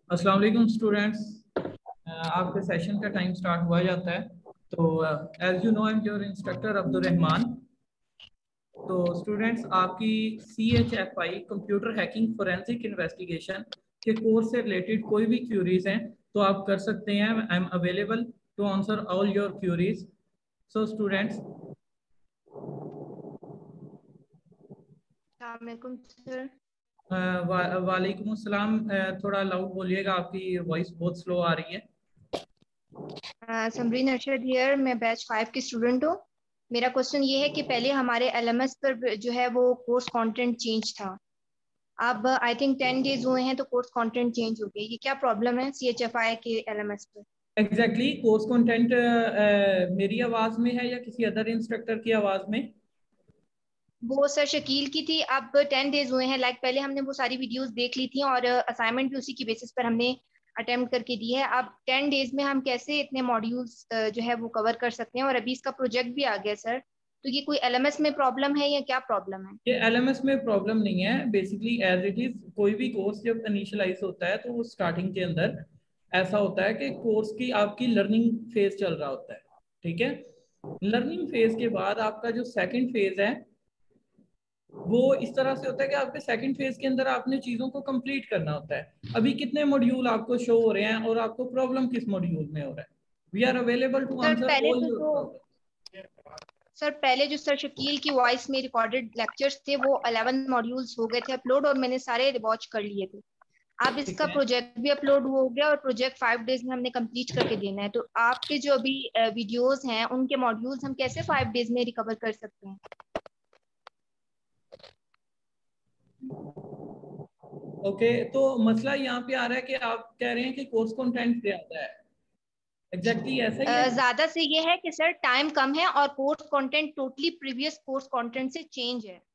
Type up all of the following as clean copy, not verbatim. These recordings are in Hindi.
अस्सलाम वालेकुम स्टूडेंट्स। आपके सेशन का टाइम स्टार्ट हुआ जाता है। तो as you know I am your instructor Abdul Rahman. तो स्टूडेंट्स, आपकी CHFI computer hacking forensic investigation के कोर्स से रिलेटेड कोई भी क्यूरीज हैं तो आप कर सकते हैं। I am available to answer all your queries. So students, अस्सलामुअलैकुम सर। वालेकुम अस्सलाम। थोड़ा लाउड बोलिएगा, आपकी वॉइस बहुत स्लो आ रही है। समरीन अरशद हियर, मैं बैच 5 की स्टूडेंट हूँ। मेरा क्वेश्चन ये है कि पहले हमारे LMS पर जो है वो कोर्स कंटेंट चेंज था। अब आई थिंक 10 डेज हुए हैं तो कोर्स कंटेंट चेंज हो गया। ये क्या प्रॉब्लम है CHFI के LMS पर? एग्जैक्टली कोर्स कंटेंट मेरी आवाज में है या किसी अदर इंस्ट्रक्टर की आवाज में? वो सर शकील की थी। अब 10 डेज हुए हैं, लाइक पहले हमने वो सारी वीडियोस देख ली थी और असाइनमेंट भी उसी की बेसिस पर हमने अटेम्प्ट करके दी है। अब 10 डेज में हम कैसे इतने मॉड्यूल्स जो है वो कवर कर सकते हैं? और अभी इसका प्रोजेक्ट भी आ गया सर, तो ये कोई LMS में प्रॉब्लम है या क्या प्रॉब्लम है? ये LMS में प्रॉब्लम नहीं है। बेसिकली एज इट इज कोई भी कोर्स जब इनिशियलाइज होता है तो वो स्टार्टिंग के अंदर ऐसा होता है कि कोर्स की आपकी लर्निंग फेज चल रहा होता है। ठीक है। लर्निंग फेज के बाद आपका जो सेकंड फेज है वो इस तरह से होता है कि आपके सेकंड फेज के अंदर आपने चीजों को कंप्लीट करना होता है। अभी कितने मॉड्यूल आपको शो हो रहे हैं और आपको प्रॉब्लम किस मॉड्यूल में हो रहा है? We are available to sir answer पहले ऑल तो योर जो प्रॉब्लम। सर पहले जो सर शकील की वॉइस में रिकॉर्डेड लेक्चर्स थे वो 11 मॉड्यूल्स हो गए थे अपलोड, और मैंने सारे वॉच कर लिए थे। अब ठीक इसका है। प्रोजेक्ट भी अपलोड हो गया और प्रोजेक्ट 5 डेज में हमने कंप्लीट करके देना है। तो आपके जो अभी वीडियोस हैं उनके मॉड्यूल्स हम कैसे 5 डेज में रिकवर कर सकते हैं? ओके, तो मसला यहाँ पे आ रहा है कि आप कह रहे हैं कि कोर्स कंटेंट ज्यादा है। एग्जैक्टली ऐसा ही है। ज्यादा से ये है कि सर टाइम कम है और course content totally previous course content से चेंज है।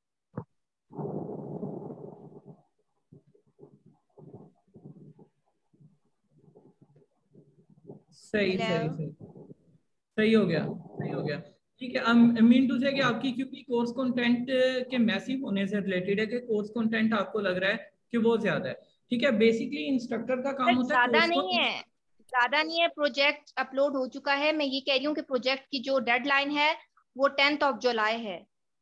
सही सही हेलो। सही। सही हो गया, सही हो गया। ठीक है। मीन टू से कि आपकी क्योंकि कोर्स कंटेंट के मैसिव होने से रिलेटेड है कि कोर्स कंटेंट आपको लग रहा है कि वो ज्यादा है। ठीक है। बेसिकली इंस्ट्रक्टर का काम सर होता है ज्यादा कोर्स को। नहीं है, ज्यादा नहीं है। प्रोजेक्ट अपलोड हो चुका है। मैं ये कह रही हूँ कि प्रोजेक्ट की जो डेडलाइन है वो 10th जुलाई है।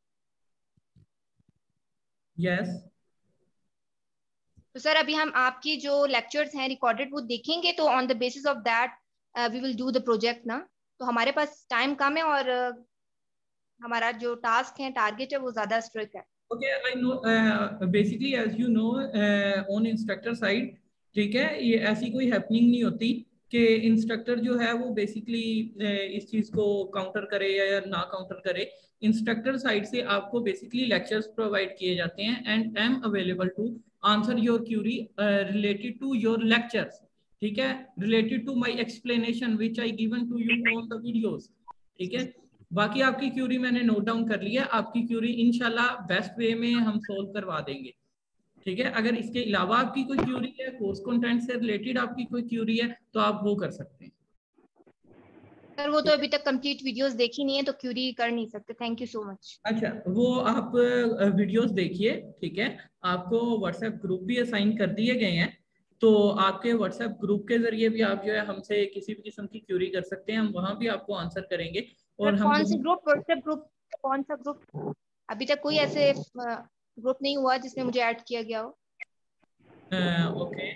यस। तो सर अभी हम आपकी जो लेक्चर्स हैं रिकॉर्डेड वो देखेंगे, तो on the basis of that we will do the project ना। तो हमारे पास टाइम कम है और हमारा जो टास्क है, टारगेट है, वो ज्यादा स्ट्रिक्ट है। Okay, I know. Basically as you know on instructor side, ठीक है, ये ऐसी कोई हैपनिंग नहीं होती कि इंस्ट्रक्टर जो है वो बेसिकली इस चीज को काउंटर करे या ना काउंटर करे। इंस्ट्रक्टर साइड से आपको बेसिकली लेक्चर्स प्रोवाइड किए जाते हैं and I am available to answer your query related to your lectures. ठीक है। Related to my explanation which I given to you on the videos. ठीक है। बाकी आपकी क्यूरी मैंने नोट डाउन कर लिया। आपकी क्यूरी इंशाल्लाह बेस्ट वे में हम सोल्व करवा देंगे। ठीक है। अगर इसके अलावा आपकी कोई क्यूरी है, कोर्स कंटेंट से रिलेटेड आपकी कोई क्यूरी है, तो आप वो कर सकते हैं। सर वो तो ठीक है। अभी तक कंप्लीट वीडियोस देखी नहीं है तो क्यूरी कर नहीं सकते। Thank you so much. अच्छा, वो आप वीडियोस देखिए। ठीक है। आपको व्हाट्सएप ग्रुप भी असाइन कर दिए गए हैं। तो आपके व्हाट्सएप ग्रुप के जरिए भी आप जो है हमसे किसी भी किस्म की क्यूरी कर सकते हैं। हम वहां भी आपको आंसर करेंगे। सर और हम कौन से वहाँ ग्रुप? WhatsApp group? कौन सा ग्रुप? अभी तक कोई ऐसे ग्रुप नहीं हुआ जिसमें मुझे ऐड किया गया हो। ओके।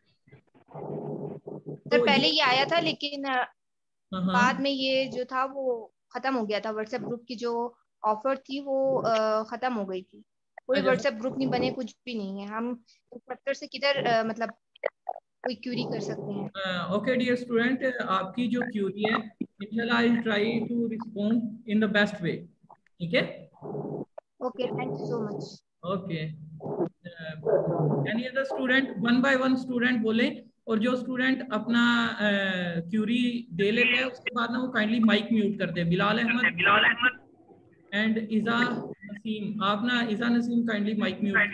सर तो पहले ये ये आया था लेकिन हाँ बाद हाँ। में ये जो था वो खत्म हो गया था। व्हाट्सएप ग्रुप की जो ऑफर थी वो खत्म हो गई थी। कोई अच्छा। व्हाट्सएप ग्रुप नहीं बने, कुछ भी नहीं है। हम इंस्ट्रक्टर से किधर मतलब कोई क्यूरी कर सकते हैं? ओके डियर स्टूडेंट, आपकी जो क्यूरी है इंशाल्लाह I try to respond in the best way. ठीक है। Okay, thank you so much. Okay. Any other student, one by one student बोले। और जो स्टूडेंट अपना क्यूरी दे लेता है उसके बाद ना वो काइंडली माइक म्यूट कर दे। बिलाल अहमद एंड इजा नसीम, आप ना इजा Naseem kindly mic mute.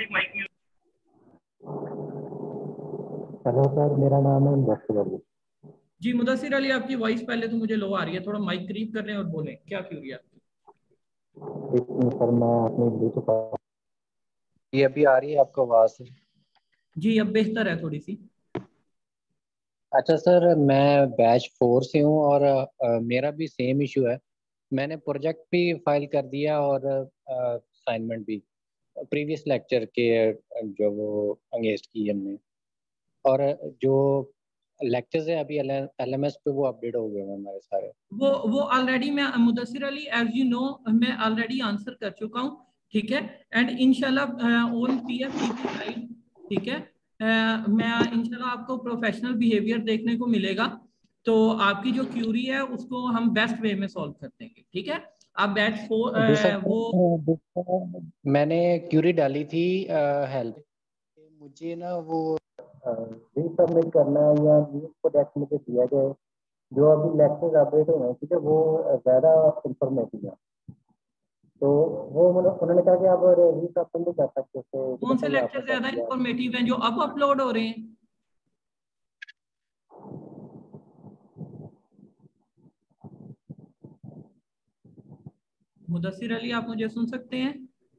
Hello sir, मेरा नाम है मुदस्सिर अली। जी मुदस्सिर अली, आपकी वॉइस पहले तो मुझे लो आ रही है। थोड़ा माइक करीब कर रहे हैं और बोलें, क्या क्यूरी है आपकी? एक मिनट सर, मैं अपनी ब्लूटूथ। ये अभी आ रही है आपको आवाज़? जी अब बेहतर है थोड़ी सी। अच्छा सर, मैं बैच 4 से हूँ और मेरा भी सेम इशू है। मैंने प्रोजेक्ट भी फाइल कर दिया और असाइनमेंट भी प्रीवियस लेक्चर के जो वो अंगेज की हमने। और जो लेक्चर्स है अभी LMS पे वो अपडेट हो गए हैं हमारे सारे। वो ऑलरेडी मैं Mudassir Ali as you know मैं ऑलरेडी आंसर कर चुका हूँ, ठीक है। एंड इंशाल्लाह ऑन PFDP साइड, ठीक है, मैं इंशाल्लाह आपको प्रोफेशनल बिहेवियर देखने को मिलेगा। तो आपकी जो क्यूरी है उसको हम बेस्ट वे में सॉल्व कर देंगे, ठीक है। आप बैच 4 जी सर, वो मैंने क्यूरी डाली थी हेल्प। मुझे ना वो रीसबमिट करना है या न्यू प्रोजेक्ट मुझे दिया जाए। जो अभी लेक्चर अपडेट हुए हैं, ठीक है, वो ज़्यादा इंफॉर्मेटिव है। तो वो उन्होंने कहा कि आप रीसबमिट भी कर सकते थे। कौन से मैंने आपको लेक्चर कर ज्यादा दिया। इंफॉर्मेटिव हैं जो अब अपलोड हो रहे हैं? मुदस्सिर अली, आप मुझे सुन सकते हैं?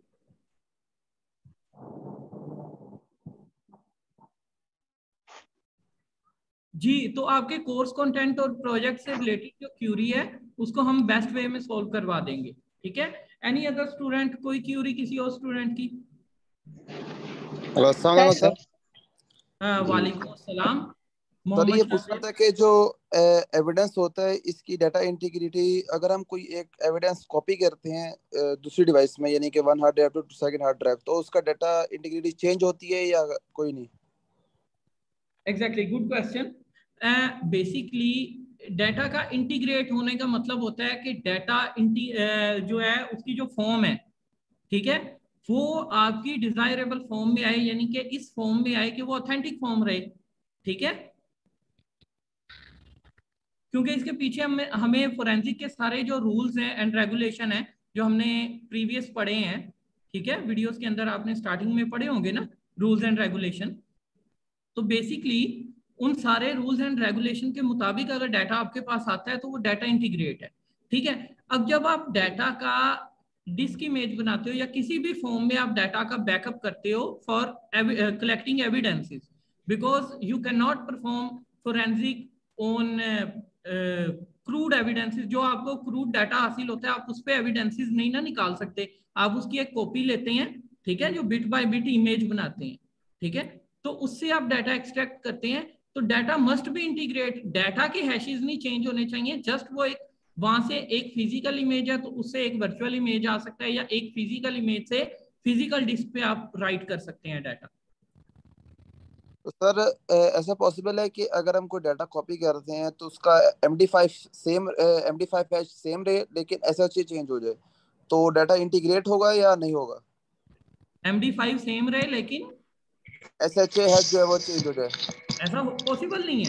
जी, तो आपके कोर्स कंटेंट और प्रोजेक्ट से रिलेटेड जो क्यूरी है उसको हम बेस्ट वे में सॉल्व करवा देंगे, ठीक है। एनी अदर स्टूडेंट, कोई क्यूरी किसी और स्टूडेंट की? हेलो, अस्सलाम वालेकुम सर। वालेकुम अस्सलाम। सर, मोहम्मद ये पूछना शाकिर। था कि जो एविडेंस होता है इसकी डाटा इंटीग्रिटी, अगर हम कोई एक एविडेंस कॉपी करते हैं दूसरी डिवाइस में, यानी कि one hard drive to second hard drive, तो उसका डाटा इंटीग्रिटी चेंज होती है या कोई नहीं? Exactly, good question. Basically data का इंटीग्रेट होने का मतलब होता है कि डाटा जो है उसकी जो फॉर्म है, ठीक है, वो आपकी डिजायरेबल फॉर्म में आए, यानी कि इस फॉर्म में आए कि वो ऑथेंटिक फॉर्म रहे, ठीक है। क्योंकि इसके पीछे हमें फोरेंसिक के सारे जो रूल्स हैं एंड रेगुलेशन है जो हमने प्रीवियस पढ़े हैं, ठीक है, वीडियोस के अंदर आपने स्टार्टिंग में पढ़े होंगे ना, रूल्स एंड रेगुलेशन। तो बेसिकली उन सारे रूल्स एंड रेगुलेशन के मुताबिक अगर डाटा आपके पास आता है तो वो डाटा इंटीग्रेट है, ठीक है। अब जब आप डाटा का डिस्क इमेज बनाते हो या किसी भी फॉर्म में आप डाटा का बैकअप करते हो for collecting evidences, because you can not perform forensic on crude evidences. जो आपको क्रूड डाटा हासिल होता है आप उस पर एविडेंसेस नहीं ना निकाल सकते, आप उसकी एक कॉपी लेते हैं, ठीक है, जो बिट बाय बिट इमेज बनाते हैं, ठीक है। तो उससे आप डाटा एक्सट्रैक्ट करते हैं। तो data must be integrate, data के हैशेस नहीं चेंज होने चाहिए, जस्ट वो एक वहां से एक फिजिकल इमेज है तो उससे एक वर्चुअल इमेज आ सकता है, या एक फिजिकल इमेज से फिजिकल डिस्क पे आप राइट कर सकते हैं डाटा। तो सर, ऐसा पॉसिबल है कि अगर हम कोई डाटा कॉपी करते हैं तो उसका MD5 हैश सेम रहे लेकिन SHA चेंज हो जाए, तो डाटा इंटीग्रेट होगा या नहीं होगा? MD5 सेम रहे लेकिन SHA हैश जो है वो चेंज हो जाए? ऐसा पॉसिबल नहीं है।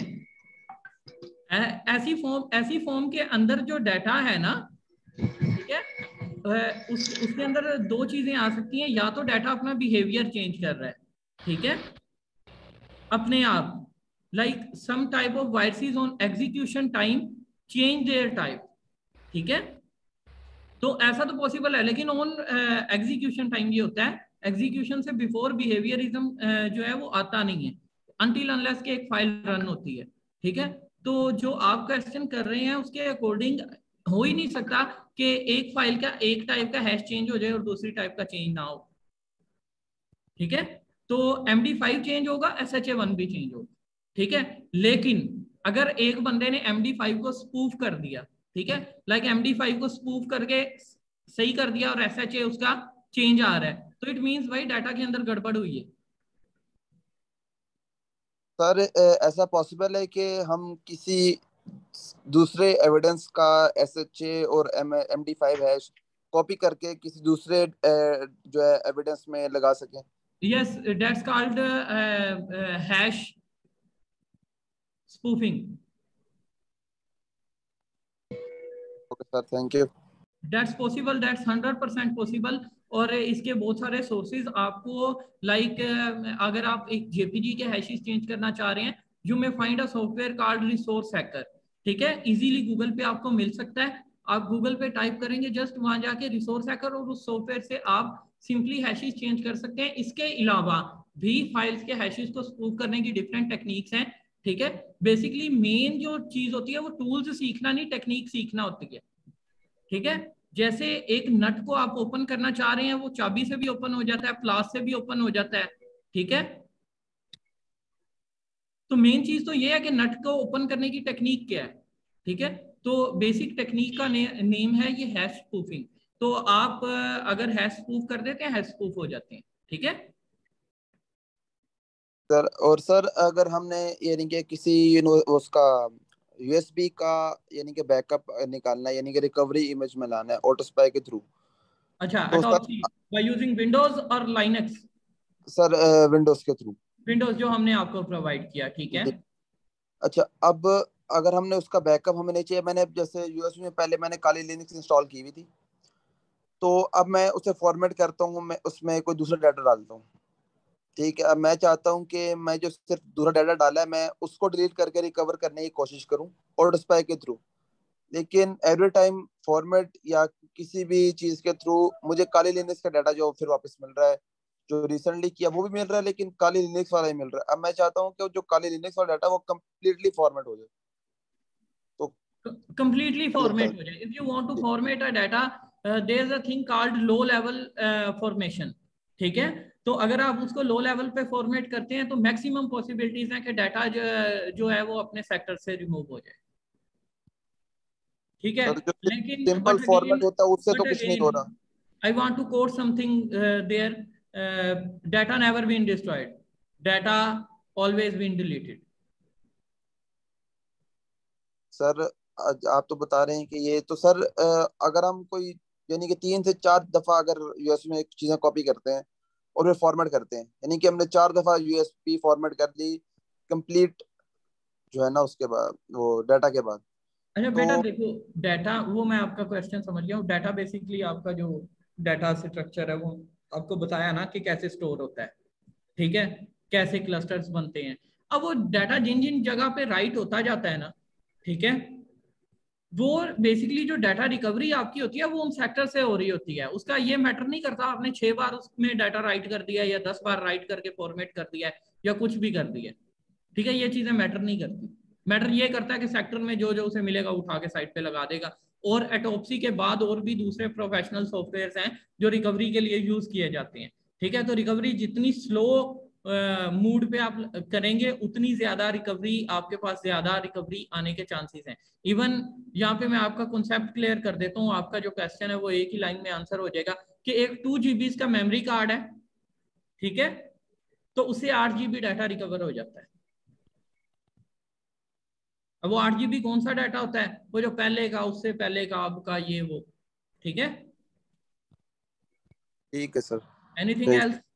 ऐसी फॉर्म के अंदर जो डाटा है ना, ठीक है, उसके अंदर दो चीजें आ सकती हैं, या तो डाटा अपना बिहेवियर चेंज कर रहा है, ठीक है, अपने आप, like some type of viruses on execution time change their type, ठीक है। तो ऐसा तो पॉसिबल है, लेकिन ऑन एग्जीक्यूशन टाइम ये होता है, एग्जीक्यूशन से बिफोर बिहेवियरिज्म जो है वो आता नहीं है अनटिल अनलेस के एक फाइल रन होती है, ठीक है। तो जो आप क्वेश्चन कर रहे हैं उसके अकॉर्डिंग हो ही नहीं सकता कि एक फाइल का एक टाइप का हैश चेंज हो जाए और दूसरी टाइप का चेंज ना हो, ठीक है। तो MD5 चेंज होगा, SHA1 भी चेंज होगा, ठीक है। लेकिन अगर एक बंदे ने MD5 को स्पूफ कर दिया, ठीक है, लाइक MD5 को स्पूफ करके सही कर दिया और SHA उसका चेंज आ रहा है, तो इट मींस भाई डाटा के अंदर गड़बड़ हुई है। सर, ऐसा पॉसिबल है कि हम किसी दूसरे एविडेंस का SHA और MD5 हैश कॉपी करके किसी दूसरे जो है एविडेंस में लगा सकें? Yes, that's called hash spoofing. Okay sir, thank you. That's possible, that's 100% possible. और इसके बहुत सारे सोर्सेज आपको, लाइक अगर आप एक JPG के हैशेस चेंज करना चाह रहे हैं, you may find a software called resource hacker, ठीक है, इजीली गूगल पे आपको मिल सकता है। आप गूगल पे टाइप करेंगे जस्ट वहां जाके रिसोर्स हैकर, और उस सॉफ्टवेयर से आप सिंपली हैशेस चेंज कर सकते हैं। इसके अलावा भी फाइल्स के हैशेस को स्पूफ करने की डिफरेंट टेक्निक्स हैं, ठीक है। बेसिकली मेन जो चीज होती है वो टूल्स सीखना नहीं, टेक्निक सीखना होती है। ठीक है, जैसे एक नट को आप ओपन करना चाह रहे हैं, वो चाबी से भी ओपन हो जाता है, प्लास से भी ओपन हो जाता है। ठीक है, तो मेन चीज तो ये है कि नट को ओपन करने की टेक्निक क्या है। ठीक है, तो बेसिक टेक्निक का नेम है ये हैश प्रूफिंग। तो आप अगर हैश प्रूफ कर देते हैं, हैश प्रूफ हो जाते हैं। ठीक है सर, और सर अगर हमने यानी कि किसी उसका यूएसबी का यानी कि बैकअप निकालना है, यानी कि रिकवरी इमेज में लाना है ऑटोस्पाई के थ्रू, अच्छा, तो sir autopsy by using Windows और लाइनक्स। सर विंडोज के थ्रू। विंडोज जो हमने आपको प्रोवाइड किया, ठीक है। जी। अच्छा, अब अगर हमने उसका बैकअप हमें नहीं चाहिए, मैंने जैसे यूएसबी में पहले मैंने काली लिनक्स इंस्टॉल की हुई थी, तो अब मैं उसे फॉर्मेट करता हूँ, मैं उसमें कोई दूसरा डाटा डालता हूँ। ठीक है, अब मैं चाहता हूँ कि मैं जो सिर्फ दूसरा डाटा डाला है मैं उसको डिलीट करके रिकवर करने की कोशिश करूँ ऑटोस्पाई के थ्रू। लेकिन एवरी टाइम फॉर्मेट या किसी भी चीज के थ्रू मुझे काली लिनक्स का डाटा जो फिर वापस मिल रहा है, जो रिसेंटली किया वो भी मिल रहा है, लेकिन काली लिनक्स वाला ही मिल रहा है। अब मैं चाहता हूँ कि जो काली लिनक्स वाला डाटा वो कम्प्लीटली फॉर्मेट हो जाए, तो कंप्लीटली क्या लगता फॉर्मेट है? हो जाए। इफ यू वांट टू जी। Format a data, there is a thing called low level formation. ठीक है, तो अगर आप उसको लो लेवल पे फॉर्मेट करते हैं तो मैक्सिमम पॉसिबिलिटीज हैं कि डाटा जो है वो अपने सेक्टर से रिमूव हो जाए। ठीक है, सर जो लेकिन सिंपल फॉर्मेट होता है उससे तो बट कुछ नहीं अगेन हो रहा। I want to quote something there, data never been destroyed, data always been deleted. Sir आप तो बता रहे हैं कि ये तो सर अगर हम कोई यानी कि 3 से 4 दफा अगर यूएस में चीजें कॉपी करते हैं और फिर फॉर्मेट करते हैं, यानी कि हमने 4 दफा यूएसपी फॉर्मेट कर ली कंप्लीट जो है ना, उसके बाद वो डाटा के बाद, अच्छा तो बेटा देखो, डाटा वो मैं आपका क्वेश्चन समझ गया हूँ। डाटा बेसिकली आपका जो डाटा स्ट्रक्चर है वो आपको बताया ना कि कैसे स्टोर होता है। ठीक है, कैसे क्लस्टर्स बनते हैं। अब वो डाटा जिन जिन जगह पे राइट होता जाता है ना, ठीक है, वो बेसिकली जो डाटा रिकवरी आपकी होती है वो उन सेक्टर से हो रही होती है। उसका ये मैटर नहीं करता आपने 6 बार उसमें डाटा राइट कर दिया या 10 बार राइट करके फॉर्मेट कर दिया है या कुछ भी कर दिया। ठीक है, ये चीजें मैटर नहीं करती। मैटर ये करता है कि सेक्टर में जो जो उसे मिलेगा उठा के साइड पे लगा देगा। और एटोप्सी के बाद और भी दूसरे प्रोफेशनल सॉफ्टवेयर हैं जो रिकवरी के लिए यूज किए जाते हैं। ठीक है, तो रिकवरी जितनी स्लो मूड पे आप करेंगे उतनी ज्यादा रिकवरी, आपके पास ज्यादा रिकवरी आने के चांसेस हैं। इवन यहाँ पे मैं आपका कॉन्सेप्ट क्लियर कर देता हूँ। आपका जो क्वेश्चन है वो एक ही लाइन में आंसर हो जाएगा कि एक 2 GB का मेमोरी कार्ड है, ठीक है, तो उससे 8 GB डाटा रिकवर हो जाता है। अब वो 8 GB कौन सा डाटा होता है? वो जो पहले का, उससे पहले का, अब का, ये वो। ठीक है, ठीक है सर। Anything thank else?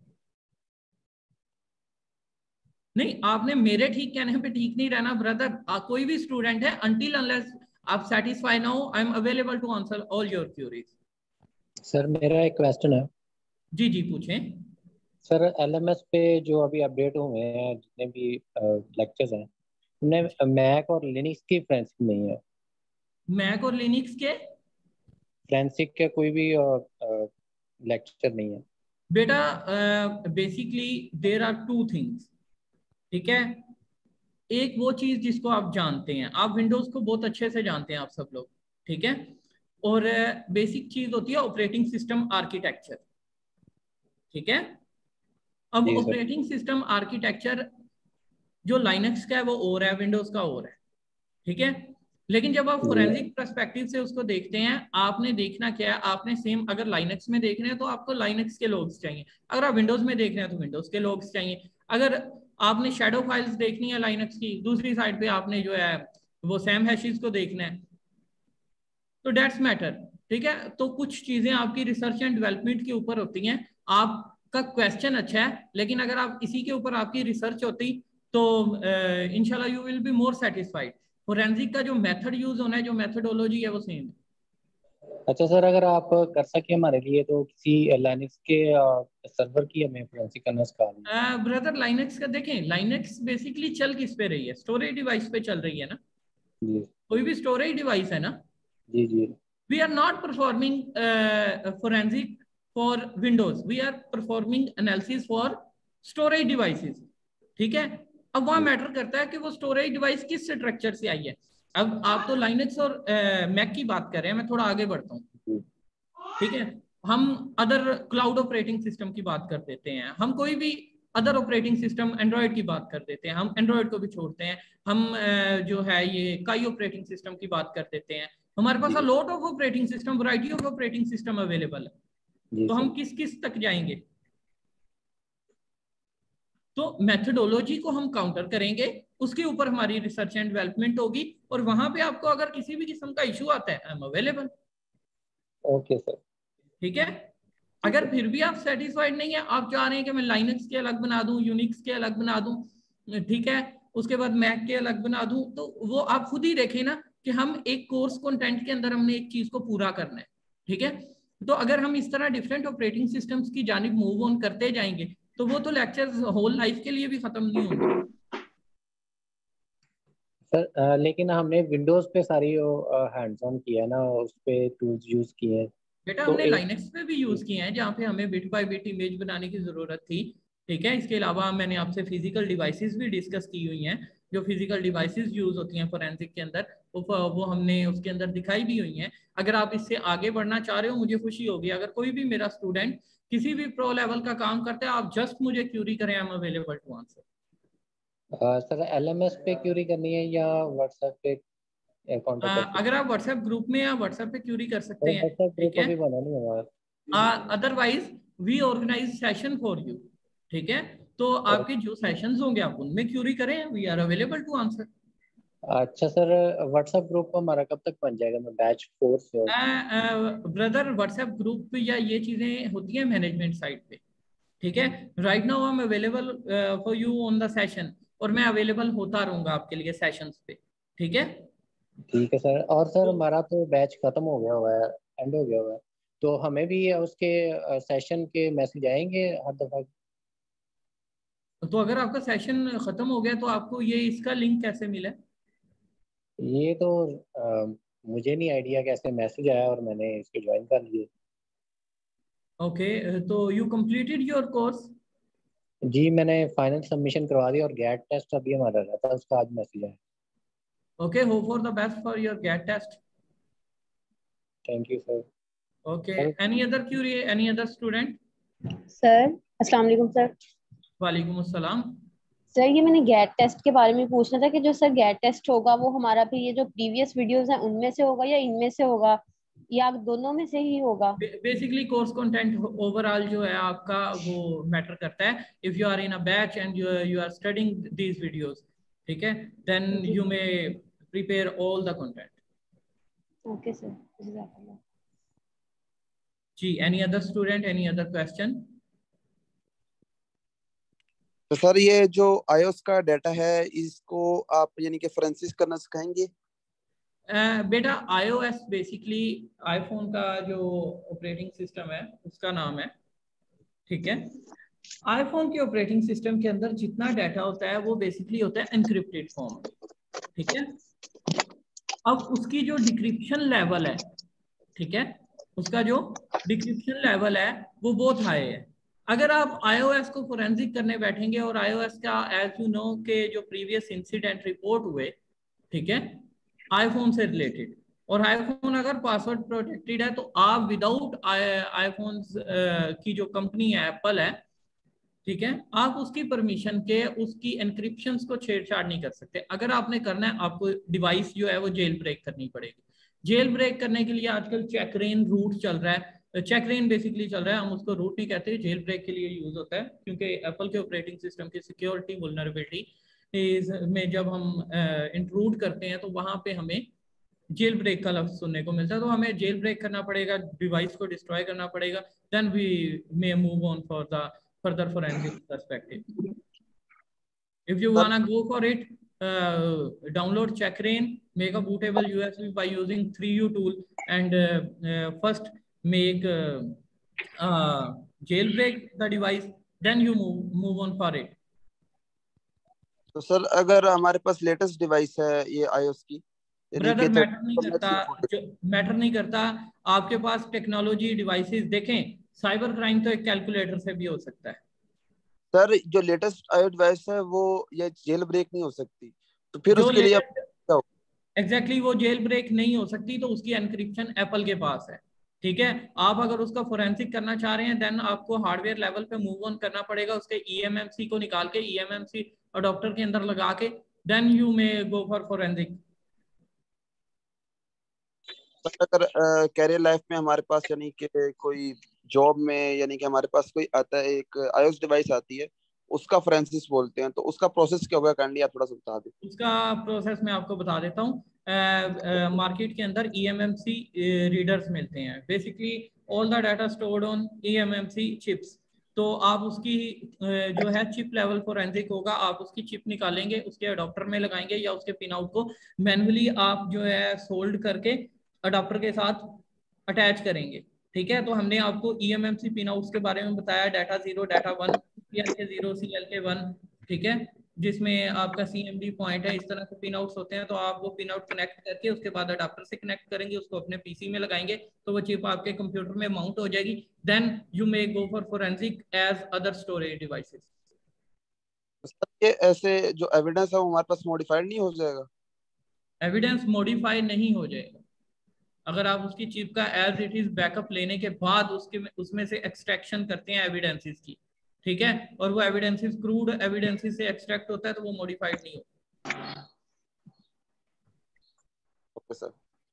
नहीं, आपने मेरे ठीक कहने पे ठीक नहीं रहना ब्रदर। कोई भी स्टूडेंट है, अनटिल अनलेस आप सेटिस्फाई ना हो, I am available to answer all your queries. Sir मेरा एक क्वेश्चन है। जी जी पूछें। सर एलएमएस पे जो अभी अपडेट हुए हैं जितने भी लेक्चर्स हैं उनमें मैक और लिनक्स की फ्रेंसिक नहीं है। मैक और लिनक्स के फ्रेंसिक का कोई भी लेक्चर नहीं है। बेटा बेसिकली देर आर 2 थिंग्स। ठीक है, एक वो चीज जिसको आप जानते हैं, आप विंडोज को बहुत अच्छे से जानते हैं आप सब लोग। ठीक है, और बेसिक चीज होती है ऑपरेटिंग सिस्टम आर्किटेक्चर। ठीक है, अब जी सर। ऑपरेटिंग सिस्टम आर्किटेक्चर जो लाइनक्स का है वो और है, विंडोज का और है। ठीक है, लेकिन जब आप जी फोरेंसिक पर्सपेक्टिव से उसको देखते हैं, आपने देखना क्या है, आपने सेम अगर लाइनक्स में देख रहे हैं तो आपको लाइनक्स के लॉग्स चाहिए, अगर आप विंडोज में देख रहे हैं तो विंडोज के लॉग्स चाहिए। अगर आपने शेडो फाइल्स देखनी है लाइनक्स की, दूसरी साइड पे आपने जो है वो सैम हैशेस को देखना है, तो डेट्स मैटर। ठीक है, तो कुछ चीजें आपकी रिसर्च एंड डेवलपमेंट के ऊपर होती हैं। आपका क्वेश्चन अच्छा है, लेकिन अगर आप इसी के ऊपर आपकी रिसर्च होती तो इंशाल्लाह you will be more satisfied. Forensic का जो मेथड यूज होना है, जो मेथडोलॉजी है वो सेम है। अच्छा सर, अगर आप कर सके हमारे लिए तो किसी लाइनक्स के सर्वर की हमें फ्रेंसिक करना सिखा दें। ब्रदर लाइनक्स का देखें, लाइनक्स बेसिकली चल किस पे रही है? स्टोरेज डिवाइस पे चल रही है ना। जी कोई भी स्टोरेज डिवाइस है ना। जी जी। We are not performing forensic for Windows. We are performing analysis for storage devices. ठीक है, अब वहां मैटर करता है कि वो स्टोरेज डिवाइस किस स्ट्रक्चर से आई है। अब आप तो लाइनक्स और मैक की बात कर रहे हैं, मैं थोड़ा आगे बढ़ता हूँ, ठीक है। हम अदर क्लाउड ऑपरेटिंग सिस्टम की बात कर देते हैं, हम कोई भी अदर ऑपरेटिंग सिस्टम एंड्रॉयड की बात कर देते हैं, हम एंड्रॉयड को भी छोड़ते हैं, हम जो है ये काई ऑपरेटिंग सिस्टम की बात कर देते हैं। हमारे पास lot of operating system, variety of operating system available है, तो हम किस किस तक जाएंगे? तो मेथडोलॉजी को हम काउंटर करेंगे, उसके ऊपर हमारी रिसर्च एंड डेवलपमेंट होगी, और वहां पे आपको अगर किसी भी किस्म का इशू आता है, I am available. Okay sir, ठीक है। अगर फिर भी आप सेटिस्फाइड नहीं है, आप चाह रहे हैं कि मैं लाइनक्स के अलग बना दूं, यूनिक्स के अलग बना दूं, ठीक है, उसके बाद मैक के अलग बना दूं, तो वो आप खुद ही देखें ना कि हम एक कोर्स कंटेंट के अंदर हमने एक चीज को पूरा करना है, ठीक है। तो अगर हम इस तरह डिफरेंट ऑपरेटिंग सिस्टम्स की जानिब मूव ऑन करते जाएंगे, तो वो तो लेक्चर्स होल लाइफ के लिए भी खत्म नहीं होंगे। सर लेकिन हमने विंडोज पे सारी हैंड्स ऑन किया है ना, उस पे टूल्स यूज किए हैं। बेटा तो हमने लाइनक्स पे भी यूज किए हैं जहाँ पे हमें बिट बाय बिट इमेज बनाने की जरूरत थी, ठीक है। इसके अलावा मैंने आपसे फिजिकल डिवाइसेस भी डिस्कस की हुई हैं, जो फिजिकल डिवाइसेस यूज होती हैं फोरेंसिक के अंदर, वो हमने उसके अंदर दिखाई भी हुई हैं। अगर आप इससे आगे बढ़ना चाह रहे हो, मुझे खुशी होगी अगर कोई भी मेरा स्टूडेंट किसी भी प्रो लेवल का काम करता है, आप जस्ट मुझे क्यूरी करें, I am available to answer. Sir LMS पे क्यूरी करनी है या व्हाट्सएप पे कांटेक्ट करके? अगर आप व्हाट्सएप ग्रुप में या व्हाट्सएप पे क्यूरी कर सकते हैं, व्हाट्सएप ग्रुप ठीक है। अभी बना नहीं हमारा। Otherwise we organise session for you, ठीक है। तो आपके जो सेशंस होंगे आप उनमें क्यूरी करें, we are available to answer. अच्छा सर, व्हाट्सएप ग्रुप हमारा कब तक बन जाएगा? मैं बैच 4 से ब्रदर व्हाट्सएप ग्रुप या ये चीजें होती हैं मैनेजमेंट साइड पे, ठीक है। Right now I am available for you on the session, और मैं अवेलेबल होता रहूंगा आपके लिए सेशंस पे, ठीक है। ठीक है सर। और सर तो, हमारा तो बैच खत्म हो गया हुआ है, एंड हो गया हुआ है, तो हमें भी उसके सेशन के मैसेज आएंगे हर दफा? तो अगर आपका सेशन खत्म हो गया तो आपको ये इसका लिंक कैसे मिला? ये तो मुझे नहीं आइडिया कैसे मैसेज आया और मैंने इसको ज्वाइन कर लिया। ओके, तो यू कंप्लीटेड योर कोर्स? जी मैंने फाइनल सबमिशन करवा दिया और गैट टेस्ट अभी हमारा रहा था, उसका आज मैसेज आया। Okay, hope for the best for your gate test. Thank you sir. Okay, any other query, any other student? Sir अस्सलाम वालेकुम सर। वालेकुम अस्सलाम। सर ये मैंने गैट टेस्ट के बारे में पूछना था कि जो सर गैट टेस्ट होगा वो हमारा फिर ये जो प्रीवियस वीडियोस हैं उनमें से होगा या इनमें से होगा या दोनों में से ही होगा? बेसिकली कोर्स कंटेंट ओवरऑल जो है आपका वो मैटर करता है। If you are in a batch and you are studying these videos, ठीक है, then you may prepare all the content. Okay sir, जज़ाकल्लाह। जी, any other student, any other question? तो सर ये जो iOS का डाटा है इसको आप यानी कि फोरेंसिस करना सिखाएंगे? बेटा iOS बेसिकली आईफोन का जो ऑपरेटिंग सिस्टम है उसका नाम है, ठीक है। आईफोन के ऑपरेटिंग सिस्टम के अंदर जितना डाटा होता है वो बेसिकली होता है एनक्रिप्टेड फॉर्म, ठीक है। अब उसकी जो डिक्रिप्शन लेवल है, ठीक है, उसका जो डिक्रिप्शन लेवल है वो बहुत हाई है। अगर आप iOS को फोरेंसिक करने बैठेंगे और iOS का एज यू नो के जो प्रीवियस इंसिडेंट रिपोर्ट हुए, ठीक है, आईफोन से रिलेटेड, और आईफोन अगर पासवर्ड प्रोटेक्टेड है तो आप विदाउट आईफोन की जो कंपनी है एप्पल है, ठीक है, आप उसकी परमिशन के उसकी एनक्रिप्शंस को छेड़छाड़ नहीं कर सकते। अगर आपने करना है आपको डिवाइस जो है वो जेल ब्रेक करनी पड़ेगी। जेल ब्रेक करने के लिए आजकल चेकरेन रूट चल रहा है, चेकरेन बेसिकली चल रहा है, हम उसको रूट नहीं कहते, जेल ब्रेक के लिए यूज होता है, क्योंकि एप्पल के ऑपरेटिंग सिस्टम की सिक्योरिटी वल्नरेबिलिटी में जब हम इंक्लूड करते हैं तो वहां पे हमें जेल ब्रेक का लफ्ज सुनने को मिलता है। तो हमें जेल ब्रेक करना पड़ेगा, डिवाइस को डिस्ट्रॉय करना पड़ेगा, then we may move on for the further forensic perspective. If you wanna go for it, download Checkrain, make a bootable USB by using 3U tool, and first make jailbreak the device, then you move on for it. तो सर अगर हमारे पास लेटेस्ट डिवाइस है ये iOS की, ब्रदर मैटर नहीं करता, जो मैटर नहीं करता, आपके पास टेक्नोलॉजी डिवाइसेस देखें, साइबर क्राइम तो एक कैलकुलेटर से भी हो सकता है। सर जो लेटेस्ट आईओएस डिवाइस है वो ये जेल ब्रेक नहीं हो सकती, तो फिर जो उसके लिए लेटेस्ट एग्जैक्टली वो जेल ब्रेक नहीं हो सकती, तो उसकी एनक्रिप्शन एप्पल के पास है। ठीक है, आप अगर उसका फोरेंसिक करना चाह रहे हैं देन आपको हार्डवेयर लेवल पे मूव ऑन करना पड़ेगा, उसके ईएमएमसी को निकाल के ईएमएमसी अडॉप्टर के अंदर लगा के then you may go for forensic. अगर कैरियर लाइफ में हमारे पास यानी कि कोई जॉब में यानी कि हमारे पास कोई आता है, एक आईओएस डिवाइस आती है, उसका फोरेंसिस बोलते हैं, तो उसका प्रोसेस क्या होगा, काइंडली आप थोड़ा सा बता दें। उसका प्रोसेस मैं आपको बता देता हूँ। मार्केट के अंदर ईएमएमसी रीडर्स मिलते हैं, basically all the data stored on EMMC chips. तो आप उसकी जो है चिप लेवल फोरेंसिक होगा, आप उसकी चिप निकालेंगे, उसके अडॉप्टर में लगाएंगे या उसके पिन आउट को मैन्युअली आप जो है सोल्ड करके अडॉप्टर के साथ अटैच करेंगे। ठीक है, तो हमने आपको ईएमएमसी पिन आउट्स के बारे में बताया, data zero, data one, CLK0, CLK1। ठीक है, जिसमें आपका CMD पॉइंट है, इस तरह के पिन आउट्स होते हैं। तो आप वो पिन आउट कनेक्ट करके उसके बाद अडाप्टर से कनेक्ट करेंगे, उसको अपने पीसी में लगाएंगे, तो वो चिप आपके कंप्यूटर में माउंट हो जाएगी। Then you may go for forensic as other storage devices. Sir ये ऐसे जो एविडेंस है वो हमारे पास मॉडिफाइड नहीं हो जाएगा? एविडेंस मॉडिफाई नहीं हो जाएगा अगर आप उसकी चिप का एज इट इज बैकअप लेने के बाद उसके उसमें से एक्सट्रैक्शन करते हैं एविडेंसेस की। ठीक है, और वो एविडेंसेस क्रूड एविडेंसेस से एक्सट्रैक्ट होता है, तो वो मॉडिफाइड नहीं होता। Okay sir.